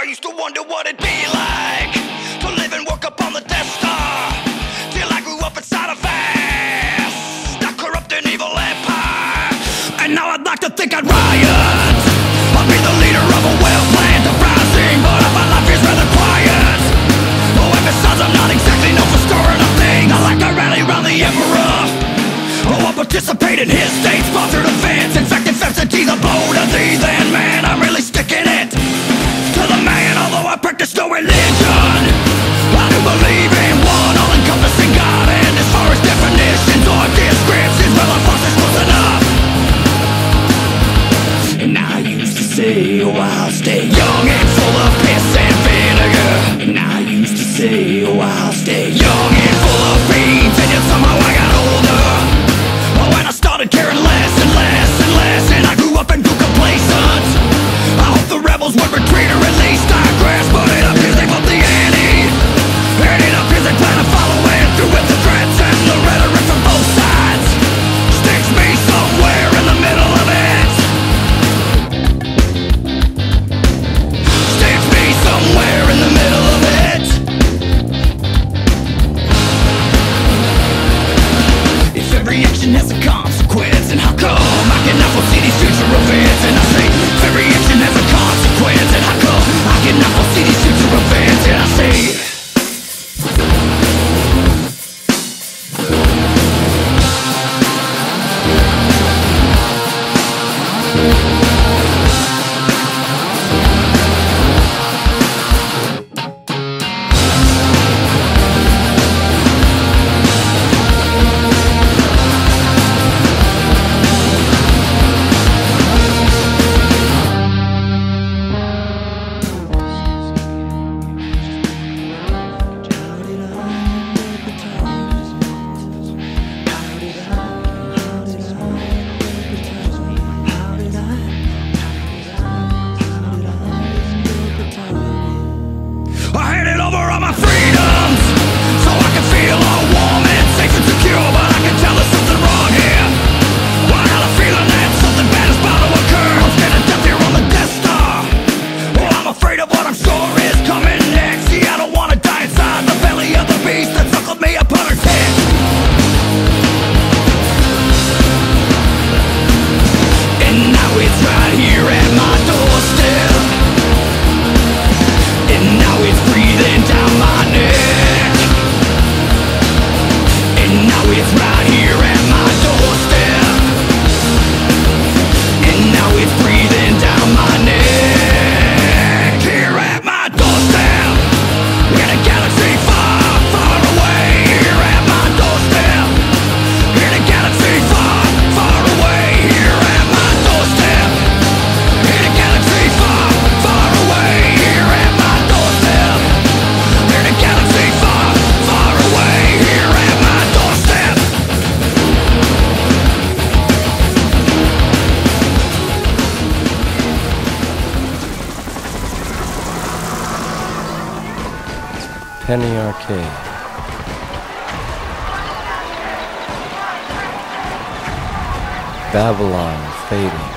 I used to wonder what it'd be like to live and work up on the Death Star, till I grew up inside a vast, a corrupt and evil empire. And now I'd like to think I'd riot. I'll be the leader of a well-planned uprising, but my life is rather quiet. Oh, and besides, I'm not exactly known for stirring a thing. I like to rally around the Emperor. Oh, I'll participate in his state-sponsored events. In fact, if FCT's a blow to thee, then man, I'm really sticking it to the man. Although I practice no religion, I do believe in one all-encompassing God. And as far as definitions or descriptions, well, of course it's close enough. And I used to say, oh, I'll stay young and full of piss and vinegar. And I used to say, oh, I'll stay young and full of beans. And yet somehow I got older. Oh, and I started caring less and less and less. And I grew up and grew complacent. I hope the rebels would retreat, or at least digress. But it appears they put the ante, and it appears they plan to follow it through with the threats and the rhetoric from both sides. Sticks me somewhere in the middle of it. Sticks me somewhere in the middle of it. If every action has a consequence, and how come I cannot foresee these future events? And I say, if every action has a consequence, and how come I cannot foresee these future events? And I say, Penny Arcade. Babylon fading.